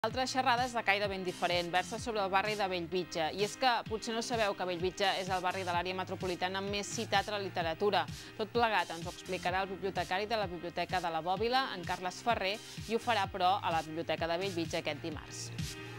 L'altra xerrada és de caire ben diferent, versa sobre el barri de Bellvitge. I és que potser no sabeu que Bellvitge és el barri de l'àrea metropolitana més citat a la literatura. Tot plegat ens ho explicarà el bibliotecari de la Biblioteca de la Bòbila, en Carles Ferrer, i ho farà, però, a la Biblioteca de Bellvitge aquest dimarts.